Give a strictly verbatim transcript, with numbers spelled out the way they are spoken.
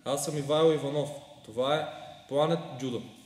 Аз съм Ивайло Иванов. Това е Planet Judo.